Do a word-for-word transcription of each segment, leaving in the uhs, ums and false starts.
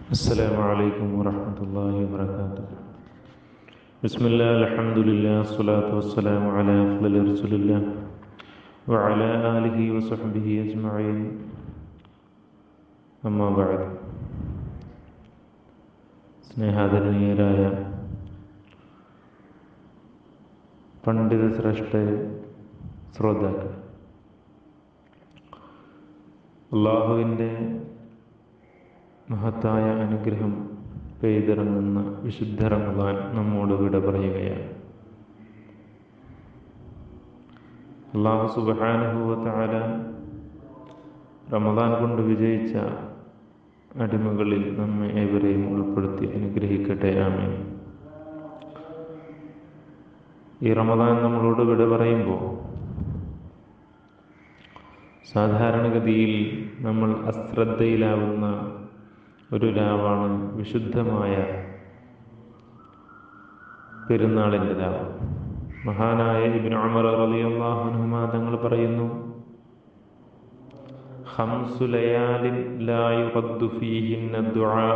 السلام عليكم ورحمة الله وبركاته. بسم الله الحمد لله الصلاة والسلام على أفضل رسول الله وعلى آله وصحبه أجمعين. أما بعد. സ്നേഹാദരണീയരായ പണ്ഡിത ശ്രേഷ്ഠ ശ്രോതാക്കൾ, അള്ളാഹുവിൻ്റെ മഹത്തായ അനുഗ്രഹം പെയ്തിറങ്ങുന്ന വിശുദ്ധ റമദാൻ നമ്മോട് വിട പറയുകയാണ്. അല്ലാഹു സുബ്ഹാനഹു വ തആല റമദാൻ കൊണ്ട് വിജയിച്ച അടിമകളിൽ നമ്മെ ഏവരെയും ഉൾപ്പെടുത്തി അനുഗ്രഹിക്കട്ടെ. ആമീൻ. ഈ റമദാൻ നമ്മളോട് വിട പറയുമ്പോൾ സാധാരണഗതിയിൽ നമ്മൾ അശ്രദ്ധയിലാവുന്ന ഒരു രാവാണ് വിശുദ്ധമായ പെരുന്നാളിൻ്റെ രാവ്. മഹാനായ ഇബ്നു ഉമർ റളിയല്ലാഹു അൻഹുമാ തങ്ങൾ പറയുന്നു, ഖംസു ലയാലിൻ ലാ യുറദ്ദു ഫീഹിന്ന ദുആ.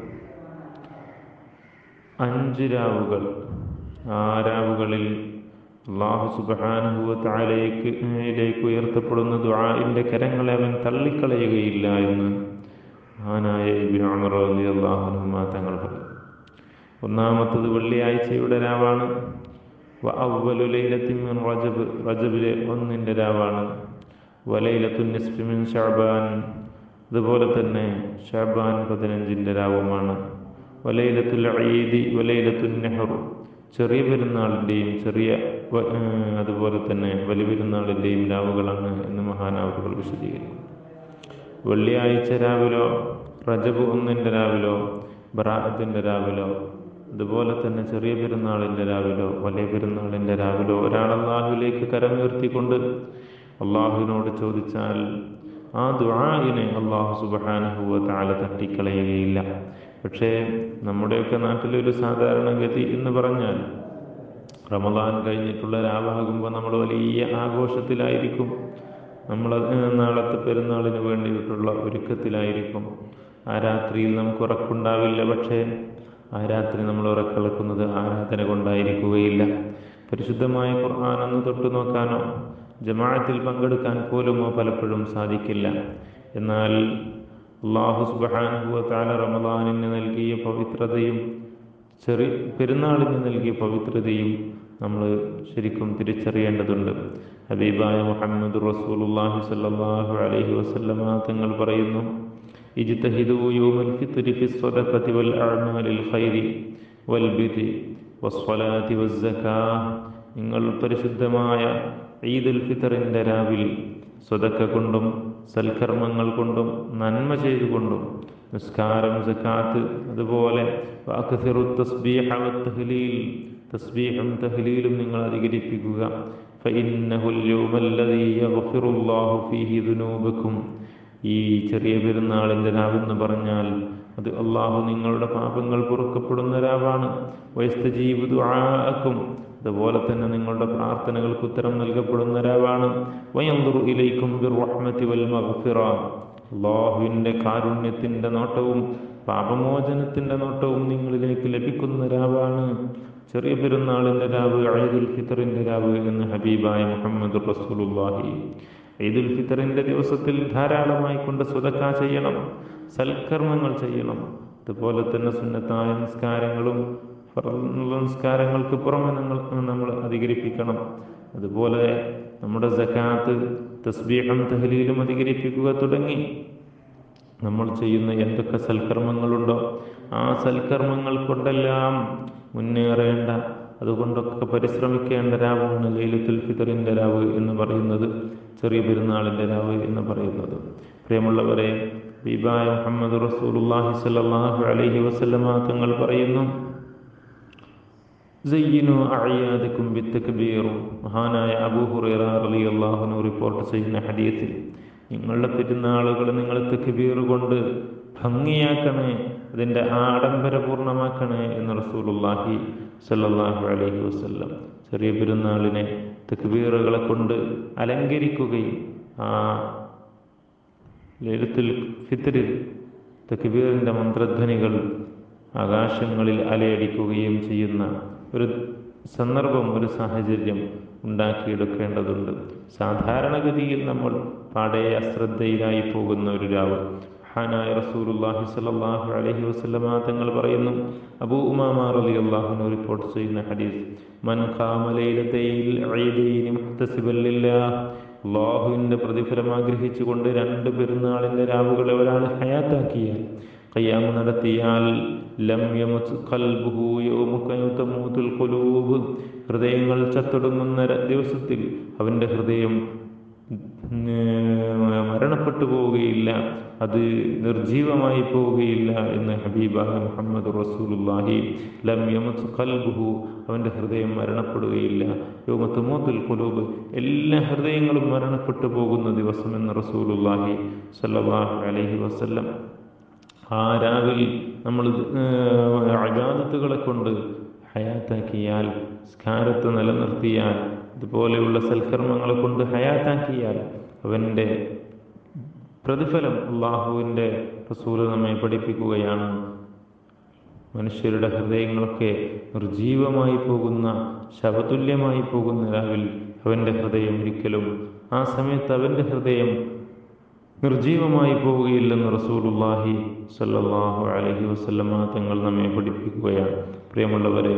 അഞ്ച് രാവുകൾ, ആ രാവുകളിൽ അല്ലാഹു സുബ്ഹാനഹു വ തആലയിലേക്ക് ഉയർത്തപ്പെടുന്ന ദുആഇന്റെ കരങ്ങളെ അവൻ തള്ളിക്കളയുകയില്ല എന്ന് മഹാനായ ഇബ്നു ഉമർ റളിയല്ലാഹു അൻഹുമാ തങ്ങൾ പറഞ്ഞു. ഒന്നാമത്തത് വെള്ളിയാഴ്ചയുടെ രാവാണ്. വ അവ്വലു ലൈലത്തിൻ മിൻ റജബ്, റജബിലെ ഒന്നിൻ്റെ രാവാണ്. വ ലൈലത്തുൻ നിസ്ഫി മിൻ ശഅബാൻ, അതുപോലെ തന്നെ ശഅബാൻ പതിനഞ്ചിൻ്റെ രാവുമാണ്. വ ലൈലത്തുൽ ഈദി വ ലൈലത്തുൻ നഹർ, ചെറിയ പെരുന്നാളിൻ്റെയും ചെറിയ അതുപോലെ തന്നെ വലിയ പെരുന്നാളിൻ്റെയും രാവുകളാണ് എന്ന് മഹാനവറുകൾ വിശദീകരിക്കും. വെള്ളിയാഴ്ച രാവിലോ റജബ് ഒന്നിൻ്റെ രാവിലോ ബറാഅത്തിൻ്റെ രാവിലോ അതുപോലെ തന്നെ ചെറിയ പെരുന്നാളിൻ്റെ രാവിലോ വലിയ പെരുന്നാളിൻ്റെ രാവിലോ ഒരാൾ അള്ളാഹുവിലേക്ക് കരമുയർത്തിക്കൊണ്ട് അള്ളാഹുവിനോട് ചോദിച്ചാൽ ആ ദുആഇനെ അള്ളാഹു സുബ്ഹാനഹു വ തആല തട്ടിക്കളയുകയില്ല. പക്ഷേ നമ്മുടെയൊക്കെ നാട്ടിലൊരു സാധാരണഗതി എന്ന് പറഞ്ഞാൽ റമദാൻ കഴിഞ്ഞിട്ടുള്ള രാവാകുമ്പോൾ നമ്മൾ വലിയ ആഘോഷത്തിലായിരിക്കും. നമ്മൾ നാളത്തെ പെരുന്നാളിന് വേണ്ടിയിട്ടുള്ള ഒരുക്കത്തിലായിരിക്കും. ആ രാത്രിയിൽ നമുക്ക് ഉറക്കുണ്ടാവില്ല. പക്ഷേ ആ രാത്രി നമ്മൾ ഉറക്കളക്കുന്നത് ആരാധന കൊണ്ടായിരിക്കുകയില്ല. പരിശുദ്ധമായ ഖുർആൻ ഒന്ന് തൊട്ടു നോക്കാനോ ജമാഅത്തിൽ പങ്കെടുക്കാൻ പോലുമോ പലപ്പോഴും സാധിക്കില്ല. എന്നാൽ അല്ലാഹു സുബ്ഹാനഹു വ തആല റമദാനിന് നൽകിയ പവിത്രതയും ചെറിയ പെരുന്നാളിന് നൽകിയ പവിത്രതയും നമ്മൾ ശരിക്കും തിരിച്ചറിയേണ്ടതുണ്ട്. ഹബീബായ മുഹമ്മദ് റസൂലുള്ളാഹി സ്വല്ലല്ലാഹു അലൈഹി വസല്ലമ തങ്ങൾ പറയുന്നു, ഇജ്തഹിദു യൗമൽ ഫിത്രി ഫിസ്സദഖതി വൽ അഅമാലിൽ ഖൈരി വൽ ബിരി വസ്സലാത്തി വസ്സകാഹ്. നിങ്ങൾ പരിശുദ്ധമായ ഈദുൽ ഫിത്റിൻ്റെ രാവിൽ സ്വതക്ക കൊണ്ടും സൽക്കർമ്മങ്ങൾ കൊണ്ടും നന്മ ചെയ്തുകൊണ്ടും നിസ്കാരം, സകാത്ത്, അതുപോലെ വഅക്സിറു തസ്ബീഹ വത്തഹ്ലീൽ, തസ്ബീഹും തഹ്ലീലും നിങ്ങൾ അധികരിപ്പിക്കുക. ഫഇന്നഹുൽ യൗമല്ലദീ യഗ്ഫിറുല്ലാഹു ഫീഹി ദുനൂബക്കും. ഈ ചെറിയ പെരുന്നാളിൻ്റെ രാവെന്ന് പറഞ്ഞാൽ അത് അള്ളാഹു നിങ്ങളുടെ പാപങ്ങൾ പൊറുക്കപ്പെടുന്ന രാവാണ്. വയസ്തജീബു ദുആഅക്കും, അതുപോലെ തന്നെ നിങ്ങളുടെ പ്രാർത്ഥനകൾക്ക് ഉത്തരം നൽകപ്പെടുന്ന രാവാണ്. വയൻദുറു ഇലൈക്കും ബിർറഹ്മതി വൽ മഗ്ഫിറ, അള്ളാഹുവിൻ്റെ കാരുണ്യത്തിൻ്റെ നോട്ടവും പാപമോചനത്തിൻ്റെ നോട്ടവും നിങ്ങളിലേക്ക് ലഭിക്കുന്ന രാവാണ് ചെറിയ പെരുന്നാളിൻ്റെ രാവ്, ഈദുൽ ഫിത്റിൻ്റെ രാവ് എന്ന് ഹബീബായ മുഹമ്മദ് റസൂലുള്ളാഹി. ഈദുൽ ഫിത്റിൻ്റെ ദിവസത്തിൽ ധാരാളമായി കൊണ്ട് സ്വതക്ക ചെയ്യണം, സൽക്കർമ്മങ്ങൾ ചെയ്യണം. അതുപോലെ തന്നെ സുന്നത്തായ നിസ്കാരങ്ങളും നിസ്കാരങ്ങൾക്ക് പുറമെ നമ്മൾ നമ്മൾ അധികരിപ്പിക്കണം. അതുപോലെ നമ്മുടെ സകാത്ത്, തസ്ബീഹും തഹ്ലീലും അധികരിപ്പിക്കുക തുടങ്ങി നമ്മൾ ചെയ്യുന്ന എന്തൊക്കെ സൽക്കർമ്മങ്ങളുണ്ടോ ആ സൽക്കർമ്മങ്ങൾ കൊണ്ടെല്ലാം മുന്നേറേണ്ട, അതുകൊണ്ടൊക്കെ പരിശ്രമിക്കേണ്ട രാവാണ് ലൈലത്തുൽ ഫിത്റിൻ്റെ രാവ് എന്ന് പറയുന്നത്, ചെറിയ പെരുന്നാളിൻ്റെ രാവ് എന്ന് പറയുന്നത്. പ്രിയമുള്ളവരെ, ഹബീബായ മുഹമ്മദ് റസൂലുള്ളാഹി സ്വല്ലല്ലാഹു അലൈഹി വസല്ലമ തങ്ങൾ പറയുന്നു, സയ്യിനു അഅയാദകും ബിത്തക്ബീർ. മഹാനായ അബൂ ഹുറൈറ റളിയല്ലാഹു അൻഹു റിപ്പോർട്ട് ചെയ്യുന്ന ഹദീസിൽ, നിങ്ങളുടെ പെരുന്നാളുകൾ നിങ്ങൾ തക്ബീർ കൊണ്ട് ഭംഗിയാക്കണേ, അതിൻ്റെ ആഡംബരപൂർണ്ണമാക്കണേ എന്ന് റസൂലുള്ളാഹി സ്വല്ലല്ലാഹു അലൈഹി വസല്ലം ചെറിയ പെരുന്നാളിനെ തക്ബീറുകളെ കൊണ്ട് അലങ്കരിക്കുകയും ആ ലൈലത്തുൽ ഫിത്റിൽ തക്ബീറിൻ്റെ മന്ത്രധ്വനികൾ ആകാശങ്ങളിൽ അലയടിക്കുകയും ചെയ്യുന്ന ഒരു സന്ദർഭം, ഒരു സാഹചര്യം ഉണ്ടാക്കിയെടുക്കേണ്ടതുണ്ട്. സാധാരണഗതിയിൽ നമ്മൾ പാടെ അശ്രദ്ധയിലായി പോകുന്ന ഒരു രാവ്. മഹാനായ റസൂലുള്ളാഹി സ്വല്ലല്ലാഹു അലൈഹി വസല്ലമ തങ്ങൾ പറയുന്നു, അബൂ ഉമാമ റളിയല്ലാഹു അൻഹു റിപ്പോർട്ട് ചെയ്യുന്ന ഹദീസ്, മൻ ഖാമ ലൈലതൈൽ ഈദൈനി മുഹ്തസിബൻ ലില്ലാഹ്, അല്ലാഹുവിൻ്റെ പ്രതിഫലം ആഗ്രഹിച്ചുകൊണ്ട് രണ്ട് പെരുന്നാളിൻ്റെ രാവുകളെ ഒരാൾ ഹയാത്താക്കിയാൽ, ഖിയാം നടത്തിയാൽ, ലം യമത് ഖൽബുഹു യൗമ തമൂതുൽ ഖുലൂബ്, ഹൃദയങ്ങൾ ചത്തൊടുങ്ങുന്ന ദിവസത്തിൽ അവൻ്റെ ഹൃദയം മരണപ്പെട്ടു പോവുകയില്ല, അത് നിർജീവമായി പോവുകയില്ല എന്ന് ഹബീബായ മുഹമ്മദ് റസൂലുള്ളാഹി. ലം യമത് ഖൽബുഹു, അവൻ്റെ ഹൃദയം മരണപ്പെടുകയില്ല. യൗമ തമൂതുൽ ഖുലൂബ്, എല്ലാ ഹൃദയങ്ങളും മരണപ്പെട്ടു പോകുന്ന ദിവസം എന്ന് റസൂലുള്ളാഹി സ്വല്ലല്ലാഹു അലൈഹി വസല്ലം. ആ രാവിൽ നമ്മൾ ഇബാദത്തുകളെ കൊണ്ട് ഹയാത്താക്കിയാൽ, സ്കാരത്ത് നിലനിർത്തിയാൽ, ഇതുപോലെയുള്ള സൽക്കർമ്മങ്ങളെ കൊണ്ട് ഹയാത്താക്കിയാൽ അവൻ്റെ പ്രതിഫലം അള്ളാഹുവിൻ്റെ റസൂൽ നമ്മെ പഠിപ്പിക്കുകയാണ്. മനുഷ്യരുടെ ഹൃദയങ്ങളൊക്കെ നിർജീവമായി പോകുന്ന, ശവതുല്യമായി പോകുന്ന രാവിൽ അവൻ്റെ ഹൃദയം ഒരിക്കലും, ആ സമയത്ത് അവൻ്റെ ഹൃദയം നിർജീവമായി പോവുകയില്ലെന്ന് റസൂലുള്ളാഹി സ്വല്ലല്ലാഹു അലൈഹി വസല്ലമ തങ്ങൾ നമ്മെ പഠിപ്പിക്കുകയാണ്. പ്രിയമുള്ളവരെ,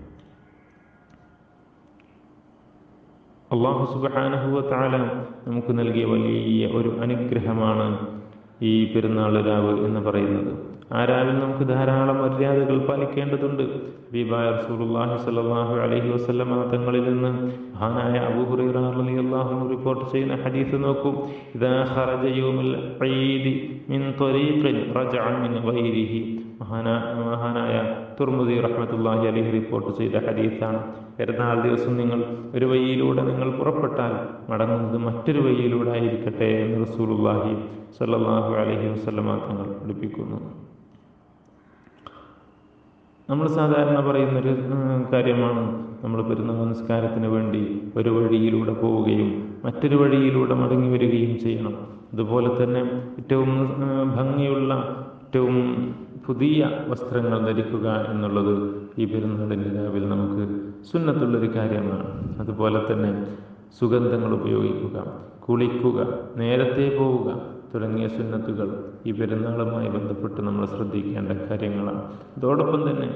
അല്ലാഹു സുബ്ഹാനഹു വ തആല നമുക്ക് നൽകിയ വലിയ ഒരു അനുഗ്രഹമാണ് ഈ പെരുന്നാൾ രാവ് എന്ന് പറയുന്നത്. ആ രാവിൽ നമുക്ക് ധാരാളം മര്യാദകൾ പാലിക്കേണ്ടതുണ്ട്. ഹബീബായ റസൂലുള്ളാഹി സ്വല്ലല്ലാഹു അലൈഹി വസല്ലമ തങ്ങളിൽ നിന്ന് മഹാനായ അബൂ ഹുറൈറ റളിയല്ലാഹു അൻഹു റിപ്പോർട്ട് ചെയ്യുന്ന ഹദീസ് നോക്കൂ. ഇദാ ഖറജ യൗമുൽ ഈദി മിൻ ത്വരീഖിൻ റജഅ മിൻ ഗൈരിഹി, മഹാനായ തുർമുദി റഹ്മത്തുള്ളാഹി അലൈഹി റിപ്പോർട്ട് ചെയ്ത ഹദീസാണ്. പെരുന്നാൾ ദിവസം നിങ്ങൾ ഒരു വഴിയിലൂടെ നിങ്ങൾ പുറപ്പെട്ടാൽ മടങ്ങുന്നത് മറ്റൊരു വഴിയിലൂടെ ആയിരിക്കട്ടെ എന്ന് റസൂലുള്ളാഹി സ്വല്ലല്ലാഹു അലൈഹി വസല്ലമ തങ്ങൾ പഠിപ്പിക്കുന്നു. നമ്മൾ സാധാരണ പറയുന്നൊരു കാര്യമാണ്, നമ്മൾ പെരുന്നാൾ നമസ്കാരത്തിന് വേണ്ടി ഒരു വഴിയിലൂടെ പോവുകയും മറ്റൊരു വഴിയിലൂടെ മടങ്ങി വരികയും ചെയ്യണം. അതുപോലെ തന്നെ ഏറ്റവും ഭംഗിയുള്ള, ഏറ്റവും പുതിയ വസ്ത്രങ്ങൾ ധരിക്കുക എന്നുള്ളത് ഈ പെരുന്നാളിൻ്റെ രാവിൽ നമുക്ക് സുന്നത്തുള്ളൊരു കാര്യമാണ്. അതുപോലെ തന്നെ സുഗന്ധങ്ങൾ ഉപയോഗിക്കുക, കുളിക്കുക, നേരത്തെ പോവുക തുടങ്ങിയ സുന്നത്തുകൾ ഈ പെരുന്നാളുമായി ബന്ധപ്പെട്ട് നമ്മൾ ശ്രദ്ധിക്കേണ്ട കാര്യങ്ങളാണ്. അതോടൊപ്പം തന്നെ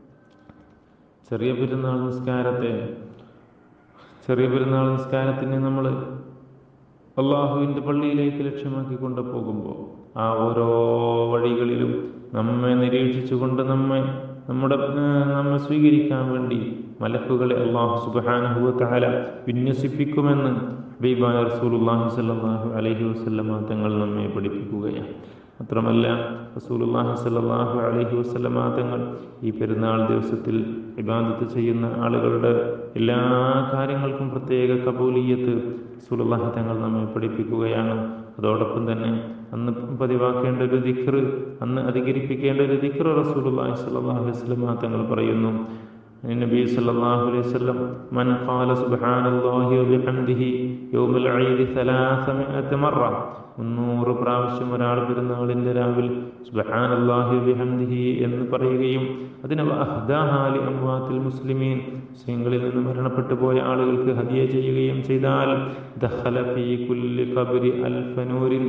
ചെറിയ പെരുന്നാൾ നിസ്കാരത്തെ ചെറിയ പെരുന്നാൾ നിസ്കാരത്തിന് നമ്മൾ അള്ളാഹുവിൻ്റെ പള്ളിയിലേക്ക് ലക്ഷ്യമാക്കി കൊണ്ട് പോകുമ്പോൾ ആ ഓരോ വഴികളിലും നമ്മെ നിരീക്ഷിച്ചുകൊണ്ട് നമ്മെ നമ്മുടെ നമ്മെ സ്വീകരിക്കാൻ വേണ്ടി മലക്കുകളെ അല്ലാഹു സുബ്ഹാനഹു വ തആല വിന്യസിപ്പിക്കുമെന്ന് ഹബീബായ റസൂലുള്ളാഹി സ്വല്ലല്ലാഹു അലൈഹി വസല്ലമ തങ്ങൾ നമ്മെ പഠിപ്പിക്കുകയാണ്. മാത്രമല്ല റസൂലുള്ളാഹി സ്വല്ലല്ലാഹു അലൈഹി വസല്ലമ തങ്ങൾ ഈ പെരുന്നാൾ ദിവസത്തിൽ ഇബാദത്ത് ചെയ്യുന്ന ആളുകളുടെ എല്ലാ കാര്യങ്ങൾക്കും പ്രത്യേക കബൂലിയത്ത് റസൂലുള്ളാഹി തങ്ങൾ നമ്മെ പഠിപ്പിക്കുകയാണ്. അതോടൊപ്പം തന്നെ അന്ന് പതിവാക്കേണ്ട ഒരു ദിക്ർ, അന്ന് അധികരിപ്പിക്കേണ്ട ഒരു ദിക്ർ റസൂലുള്ളാഹി സ്വല്ലല്ലാഹു അലൈഹി വസല്ലമ തങ്ങൾ പറയുന്നു. നബി സല്ലല്ലാഹു അലൈഹി വസല്ലം, മൻ ഖാല സുബ്ഹാനല്ലാഹി വ ബിഹംദിഹി യൗമുൽ ഈദ് സലാസമിഅത മറ, മുന്നൂറ് പ്രാവശ്യം ഒരാൾ പെരുന്നാളിൻ്റെ രാവിൽ സുബ്ഹാനല്ലാഹി വ ബിഹംദിഹി എന്ന് പറയുകയും അതിനെ അഹ്ദാഹാ ലി അംവാത്തിൽ മുസ്ലിമീൻ, മുസ്ലിങ്ങളിൽ നിന്ന് മരണപ്പെട്ടു പോയ ആളുകൾക്ക് ഹദിയ ചെയ്യുകയും ചെയ്താൽ ദഖല ഫീ കുല്ലി ഖബ്രി അൽഫ നൂരിൻ,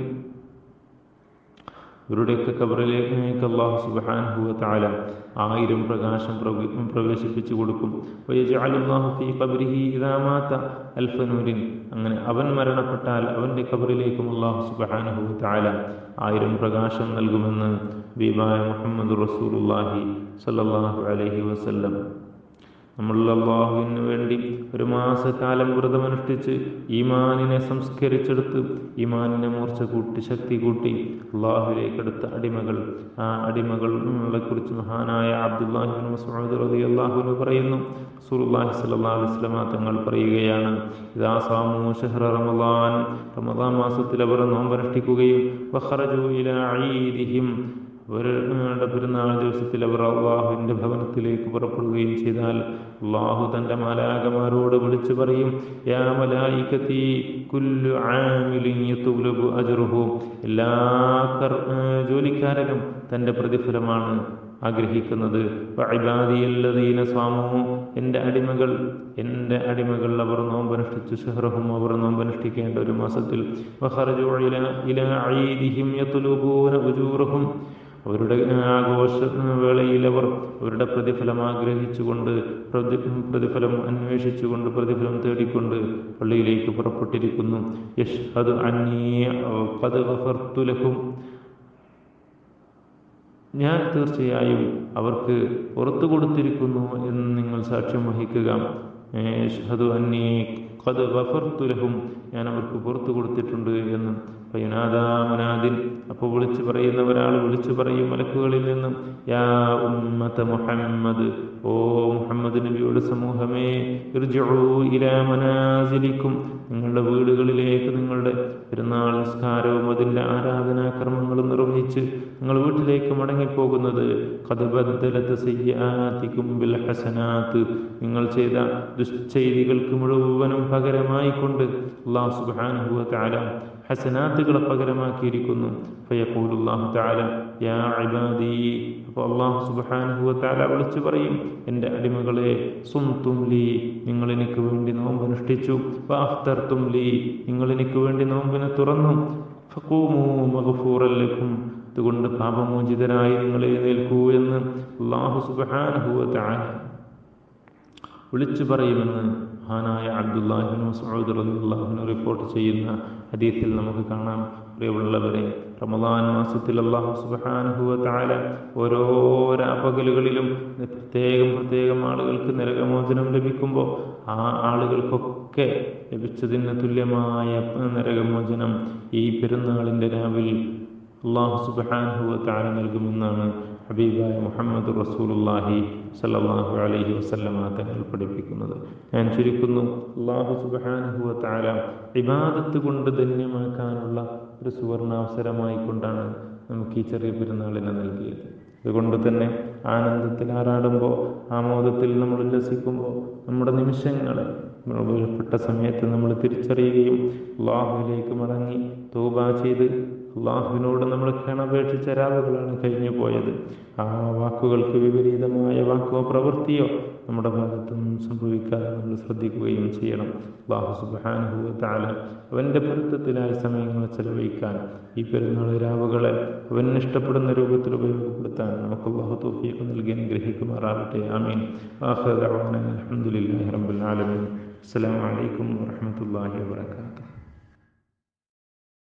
ഇവരുടെയൊക്കെ ഖബറിലേക്ക് അല്ലാഹു സുബ്ഹാനഹു വ തആല ആയിരം പ്രകാശം പ്രവേശിപ്പിച്ചു കൊടുക്കും. വയജഅലുല്ലാഹു ഫീ ഖബ്രിഹി ഇദാ മാത അൽഫ നൂരിൻ, അങ്ങനെ അവൻ മരണപ്പെട്ടാൽ അവൻ്റെ ഖബറിലേക്കും അല്ലാഹു സുബ്ഹാനഹു വ തആല ആയിരം പ്രകാശം നൽകുമെന്ന് ഹബീബായ മുഹമ്മദ് റസൂലുള്ളാഹി സ്വല്ലല്ലാഹു അലൈഹി വസല്ലം. നമ്മൾ അല്ലാഹുവിന് വേണ്ടി ഒരു മാസക്കാലം വ്രതമനുഷ്ഠിച്ച് ഈമാനിനെ സംസ്കരിച്ചെടുത്ത് ഈമാനിനെ മൂർച്ച കൂട്ടി ശക്തി കൂട്ടി അള്ളാഹുവിലേക്കെടുത്ത അടിമകൾ, ആ അടിമകളെ കുറിച്ച് മഹാനായ അബ്ദുല്ലാഹി ഇബ്നു മസ്ഊദ് റളിയല്ലാഹു അൻഹു പറയുന്നു, റസൂലുള്ളാഹി സ്വല്ലല്ലാഹു അലൈഹി വസല്ലം തങ്ങൾ പറയുകയാണ്, ഇദാ സാമൂ ശഹ്റ റമളാൻ, റമളാൻ മാസത്തിൽ അവർ നോമ്പനുഷ്ഠിക്കുകയും വഖറജു ഇലാ ഈദിഹിം, അവരുടെ പെരുന്നാൾ ദിവസത്തിൽ അവർ അള്ളാഹുവിൻ്റെ ഭവനത്തിലേക്ക് പുറപ്പെടുകയും ചെയ്താൽ അള്ളാഹു തൻ്റെ മാലാകമാരോട് വിളിച്ചു പറയും, യാ മലായികതി കുല്ലു ആമിലിൻ യതുലബു അജ്റുഹു, എല്ലാ ജോലിക്കാരനും തൻ്റെ പ്രതിഫലമാണ് ആഗ്രഹിക്കുന്നത്. വഇബാദിയല്ലദീന സ്വാമു, എൻ്റെ അടിമകൾ എൻ്റെ അടിമകൾ അവർ നോമ്പനുഷ്ഠിച്ചു, ഷഹ്റഹും അവർ നോമ്പനുഷ്ഠിക്കേണ്ട ഒരു മാസത്തിൽ, വഖറജു ഇലാ ഇലാ ഈദിഹിം യത്ലുബൂന ഉജൂറഹും, അവരുടെ ആഘോഷ വേളയിൽ അവർ അവരുടെ പ്രതിഫലം ആഗ്രഹിച്ചുകൊണ്ട് പ്രതിഫലം അന്വേഷിച്ചുകൊണ്ട് പ്രതിഫലം തേടിക്കൊണ്ട് പള്ളിയിലേക്ക് പുറപ്പെട്ടിരിക്കുന്നു. യഷ്ഹദു അന്നീ ഖദ് ഗഫർതു ലഹും, ഞാൻ തീർച്ചയായും അവർക്ക് പുറത്തു കൊടുത്തിരിക്കുന്നു എന്ന് നിങ്ങൾ സാക്ഷ്യം വഹിക്കുക. യഷ്ഹദു അന്നീ ഖദ് ഗഫർതു ലഹും, ഞാൻ അവർക്ക് പുറത്തു കൊടുത്തിട്ടുണ്ട് എന്ന്. ഫയുനാദാ മുനാദിൻ, അപ്പോൾ വിളിച്ചു പറയുന്ന ഒരാൾ വിളിച്ചു പറയും മലക്കുകളിൽ നിന്നും, യാ ഉമ്മത മുഹമ്മദ്, ഓ മുഹമ്മദ് നബിയുടെ സമൂഹമേ, ഇർജിഉ ഇലാ മനാസിലിക്കും, നിങ്ങളുടെ വീടുകളിലേക്ക് നിങ്ങളുടെ പെരുന്നാൾ നിസ്കാരവും അതിൻ്റെ ആരാധനാകർമ്മങ്ങളും നിർവഹിച്ച് നിങ്ങൾ വീട്ടിലേക്ക് മടങ്ങിപ്പോകുന്നത്, ഖദ് ബദ്ദലത സയ്യിആതികും ബിൽ ഹസനാത്ത്, നിങ്ങൾ ചെയ്ത ദുശ്ചെയ്തികൾക്ക് മുഴുവനും പകരമായി കൊണ്ട് അല്ലാഹു സുബ്ഹാനഹു വ തആല ഹസനാത്തുകളെ പകരമാക്കിയിരിക്കുന്നു. ഫയഖൂലുല്ലാഹു തആല യാ ഇബാദി, അപ്പോൾ അല്ലാഹു സുബ്ഹാനഹു വ തആല വിളിച്ചു പറയും, എൻ്റെ അടിമകളെ, സുംതും ലീ, നിങ്ങൾ എനിക്ക് വേണ്ടി നോമ്പനുഷ്ഠിച്ചു, വഅഫ്തർതും ലീ, നിങ്ങൾ എനിക്ക് വേണ്ടി നോമ്പിനെ തുറന്നു, ഫഖൂമൂ മഗ്ഫൂറൻ ലക്കും, അതുകൊണ്ട് പാപമോചിതരായി നിങ്ങൾ എഴുന്നേൽക്കൂ എന്ന് അല്ലാഹു സുബ്ഹാനഹു വ തആല വിളിച്ചു പറയുമെന്ന് മഹാനായ അബ്ദുല്ലാഹി ഇബ്നു മസ്ഊദ് റളിയല്ലാഹു അൻഹു റിപ്പോർട്ട് ചെയ്യുന്ന ഹദീസിൽ നമുക്ക് കാണാം. പ്രിയമുള്ളവരെ, റമദാൻ മാസത്തിൽ അല്ലാഹു സുബ്ഹാനഹു വ തആല ഓരോ രാപകലുകളിലും പ്രത്യേകം പ്രത്യേകം ആളുകൾക്ക് നരകമോചനം ലഭിക്കുമ്പോൾ ആ ആളുകൾക്കൊക്കെ ലഭിച്ചതിന് തുല്യമായ നരകമോചനം ഈ പെരുന്നാളിൻ്റെ രാവിൽ അല്ലാഹു സുബ്ഹാനഹു വ തആല നൽകുമെന്നാണ് ഹബീബായ മുഹമ്മദ് റസൂലുള്ളാഹി സല്ലല്ലാഹു അലൈഹി വസല്ലമ തങ്ങൾ പഠിപ്പിക്കുന്നത്. ഞാൻ ചുരുക്കുന്നു, അല്ലാഹു സുബ്ഹാനഹു വ തആല ഇബാദത്ത് കൊണ്ട് ധന്യമാക്കാനുള്ള ഒരു സുവർണാവസരമായി കൊണ്ടാണ് നമുക്ക് ഈ ചെറിയ പെരുന്നാളിനെ നൽകിയത്. അതുകൊണ്ട് തന്നെ ആനന്ദത്തിൽ ആറാടുമ്പോൾ, ആമോദത്തിൽ നമ്മൾ ഉല്ലസിക്കുമ്പോൾ, നമ്മുടെ നിമിഷങ്ങളെ വിലപ്പെട്ട സമയത്ത് നമ്മൾ തിരിച്ചറിയുകയും അല്ലാഹുവിലേക്ക് മടങ്ങി തൗബ ചെയ്ത് അള്ളാഹുവിനോട് നമ്മൾ ക്ഷണപേക്ഷിച്ച രാവുകളാണ് കഴിഞ്ഞു പോയത്. ആ വാക്കുകൾക്ക് വിപരീതമായ വാക്കോ പ്രവൃത്തിയോ നമ്മുടെ ഭാഗത്തുനിന്നും സംഭവിക്കാതെ നമ്മൾ ശ്രദ്ധിക്കുകയും ചെയ്യണം. അല്ലാഹു സുബ്ഹാനഹു വ തആല അവൻ്റെ പൊരുത്തത്തിലായ സമയങ്ങൾ ചെലവഴിക്കാൻ, ഈ പെരുന്നാൾ രാവുകളെ അവൻ ഇഷ്ടപ്പെടുന്ന രൂപത്തിൽ ഉപയോഗപ്പെടുത്താൻ നമുക്ക് അല്ലാഹു തൗഫീഖ് നൽകി അനുഗ്രഹിക്കുമാറാവട്ടെ. ആമീൻ. ആഖിറു ദഅവാനാ അൽഹംദുലില്ലാഹി റബ്ബിൽ ആലമീൻ. അസ്സലാമു അലൈക്കും വറഹ്മത്തുള്ളാഹി വബറകാതുഹു.